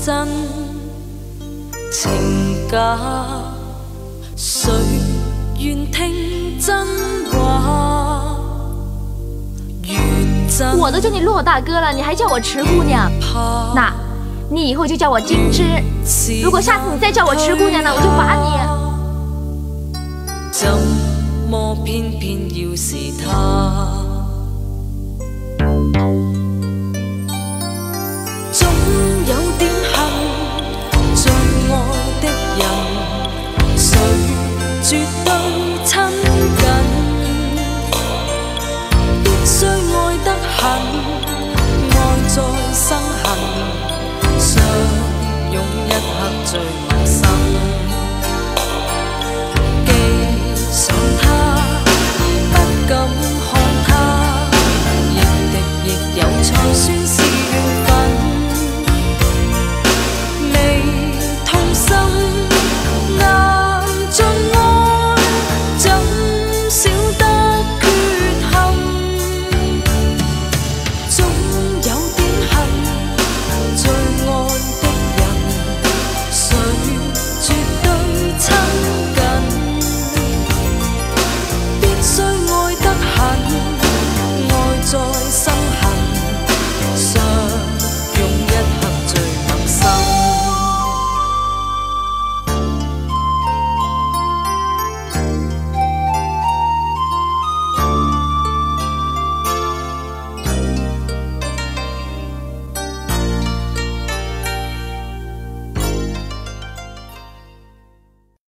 真，情假谁愿听真话？ 我都叫你骆大哥了，你还叫我池姑娘？那，你以后就叫我金枝。如果下次你再叫我池姑娘呢，我就罚你。 怎么偏偏要是他？